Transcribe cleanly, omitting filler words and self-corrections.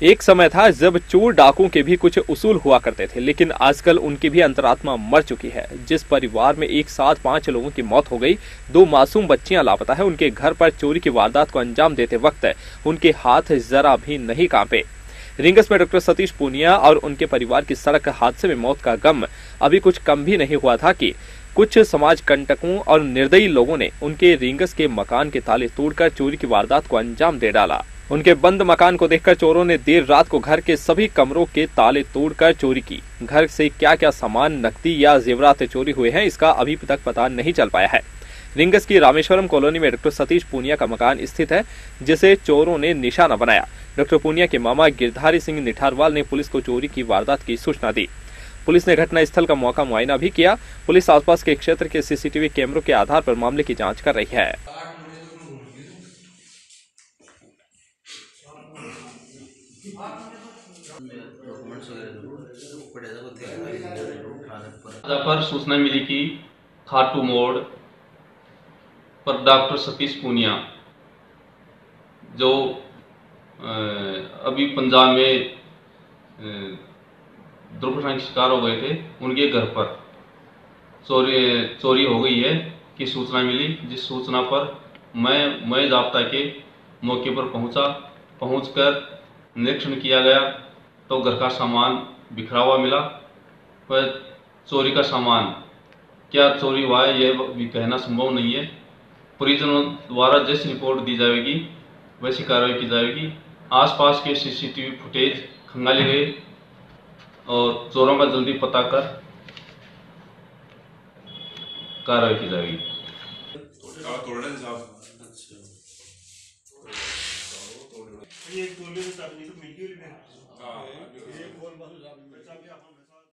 एक समय था जब चोर डाकुओं के भी कुछ उसूल हुआ करते थे, लेकिन आजकल उनकी भी अंतरात्मा मर चुकी है। जिस परिवार में एक साथ 5 लोगों की मौत हो गई, 2 मासूम बच्चियां लापता है, उनके घर पर चोरी की वारदात को अंजाम देते वक्त उनके हाथ जरा भी नहीं कांपे। रींगस में डॉक्टर सतीश पूनिया और उनके परिवार की सड़क हादसे में मौत का गम अभी कुछ कम भी नहीं हुआ था कि कुछ समाज कंटकों और निर्दयी लोगों ने उनके रींगस के मकान के ताले तोड़कर चोरी की वारदात को अंजाम दे डाला। उनके बंद मकान को देखकर चोरों ने देर रात को घर के सभी कमरों के ताले तोड़कर चोरी की। घर से क्या क्या सामान, नकदी या जेवरात चोरी हुए हैं, इसका अभी तक पता नहीं चल पाया है। रींगस की रामेश्वरम कॉलोनी में डॉक्टर सतीश पूनिया का मकान स्थित है, जिसे चोरों ने निशाना बनाया। डॉक्टर पूनिया के मामा गिरधारी सिंह निठारवाल ने पुलिस को चोरी की वारदात की सूचना दी। पुलिस ने घटना स्थल का मौका मुआयना भी किया। पुलिस आसपास के क्षेत्र के सीसीटीवी कैमरों के आधार पर मामले की जांच कर रही है। पर सूचना मिली कि खाटू मोड़ पर डॉक्टर सतीश पूनिया जो अभी पंजाब में दुर्घटना के शिकार हो गए थे, उनके घर पर चोरी हो गई है की सूचना मिली। जिस सूचना पर मैं जाब्ता के मौके पर पहुंचकर निरीक्षण किया गया तो घर का सामान बिखरा हुआ मिला। पर चोरी का सामान क्या चोरी हुआ है यह भी कहना संभव नहीं है। परिजनों द्वारा जैसी रिपोर्ट दी जाएगी वैसी कार्रवाई की जाएगी। आसपास के सीसीटीवी फुटेज खंगाले गए और चोरों का जल्दी पता कर कार्रवाई की जाएगी। एक